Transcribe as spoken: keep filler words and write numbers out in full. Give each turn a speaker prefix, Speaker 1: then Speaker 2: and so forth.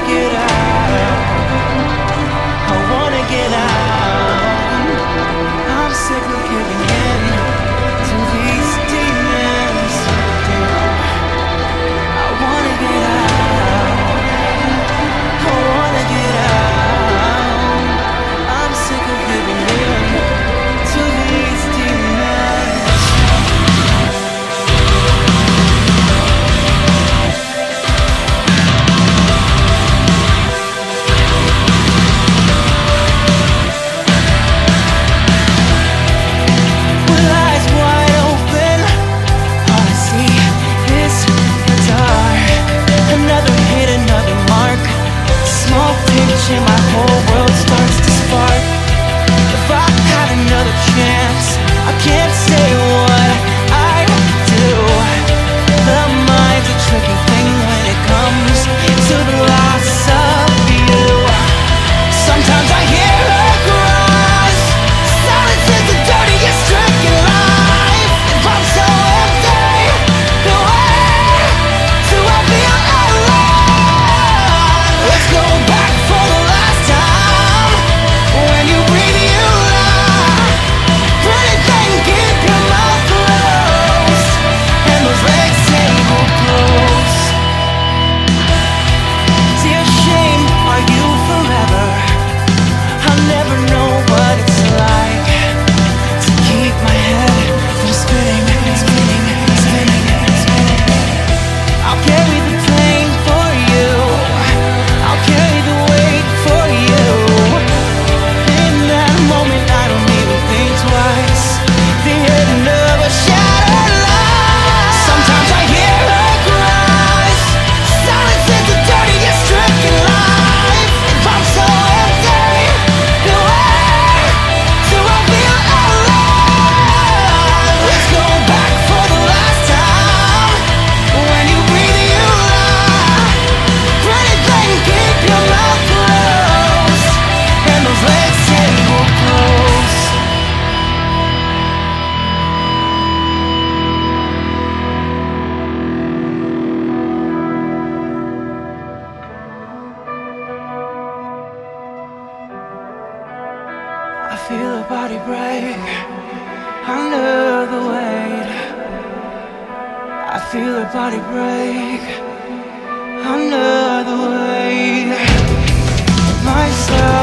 Speaker 1: get out. I wanna get out. I'm sick of giving in to these demons. I wanna get out. I wanna get out. I'm sick of giving in to these demons. With eyes wide open, all I see is the dark. Another hit, another mark. Small pinch and my whole world starts to spark. If I had another chance, I can't say what I'd do. The mind's a tricky thing when it comes to the loss of you. Sometimes I hear her cries. Silence is the dirtiest trick in life. If I'm so empty, where do I feel alive? Let's go back for the last time. When you breathe, you lie. Pretty thing, keep your mouth closed and those legs stay close. Dear shame, are you forever? I'll never know what it's like to keep my head from spinning, spinning, spinning, spinning. I'll carry the pain for you. I'll carry the weight for you. In that moment, I don't even think twice. The end of a shattered life. Sometimes I hear her cries. Silence is the dirtiest trick in life. If I'm so empty, where do I feel alive? Let's go back for the last time. When you breathe, you lie. Pretty thing, keep your mouth closed and those legs stay close. I feel a body break under the weight. I feel a body break under the weight. Myself